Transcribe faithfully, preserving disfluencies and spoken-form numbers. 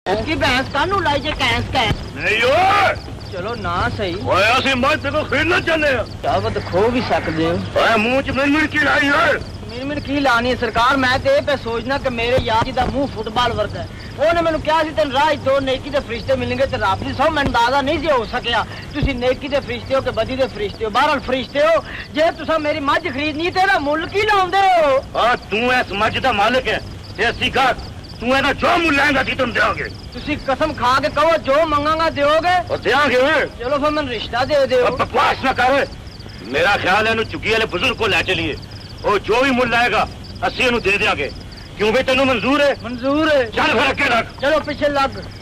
इसकी भैंस कानू लाई जे cans cans नहीं ओए चलो ना सही ओए ਅਸੀਂ ਮੱਝ ਤੇ ਕੋ ਖੇਡਣਾ ਚਾਹੁੰਦੇ ਆ ਚਾਹਤ ਖੋ ਵੀ ਸਕਦੇ ਹੋ ਓਏ ਮੂੰਹ ਚ ਮਿੰਨ ਮਿੰਨ ਕੀ ਲਾਈ ਓਏ ਮਿੰਨ ਮਿੰਨ ਕੀ ਲਾਣੀ ਹੈ ਸਰਕਾਰ ਮੈਂ ਤੇ ਇਹ ਪੇ ਸੋਚਣਾ ਕਿ ਮੇਰੇ ਯਾਰ ਜੀ ਦਾ ਮੂੰਹ ਫੁੱਟਬਾਲ ਵਰਗਾ ਹੈ ਉਹਨੇ ਮੈਨੂੰ ਕਿਹਾ ਸੀ ਤੈਨੂੰ ਰਾਹ ਦੋ ਨੇਕੀ ਦੇ ਫਰਿਸ਼ਤੇ ਮਿਲਣਗੇ ਤੇ ਰੱਬ ਦੀ ਸੌ ਮੈਨੂੰ ਅੰਦਾਜ਼ਾ ਨਹੀਂ ਸੀ ਹੋ ਸਕਿਆ ਤੁਸੀਂ ਨੇਕੀ ਦੇ ਫਰਿਸ਼ਤੇ ਹੋ ਕਿ ਬਦੀ ਦੇ ਫਰਿਸ਼ਤੇ ਹੋ ਬਾਹਰਲ ਫਰਿਸ਼ਤੇ ਹੋ ਜੇ ਤੁਸੀਂ ਮੇਰੀ ਮੱਝ ਖਰੀਦਣੀ ਤੇ ਇਹਦਾ ਮੁੱਲ ਕੀ ਲਾਉਂਦੇ ਹੋ ਆ ਤੂੰ ਇਸ ਮੱਝ ਦਾ ਮਾਲਕ ਹੈ ਤੇ ਅਸੀਂ ਕਾ ਤੂੰ ਇਹਦਾ ਜੋ ਮੁੱਲ ਲਾਏਗਾ ਅਸੀਂ ਤੈਨੂੰ ਦੇਵਾਂਗੇ ਤੁਸੀਂ ਕਸਮ ਖਾ ਕੇ ਕਹੋ ਜੋ ਮੰਗਾਂਗਾ ਦਿਓਗੇ ਉਹ ਦੇਵਾਂਗੇ ਓਏ ਚਲੋ ਫਿਰ ਮੈਨੂੰ ਰਿਸ਼ਤਾ ਦੇ ਦਿਓ ਬਕਵਾਸ ਨਾ ਕਰ ਮੇਰਾ ਖਿਆਲ ਹੈ ਇਹਨੂੰ ਚੁੱਕੀ ਵਾਲੇ ਬਜ਼ੁਰਗ ਕੋ ਲੈ ਚਲੀਏ ਉਹ ਜੋ ਵੀ ਮੁੱਲ ਲਾਏਗਾ ਅਸੀਂ ਇਹਨੂੰ ਦੇ ਦੇਵਾਂਗੇ क्यों भी तेनू मंजूर है मंजूर है चल फिर अगे लग चलो पीछे लग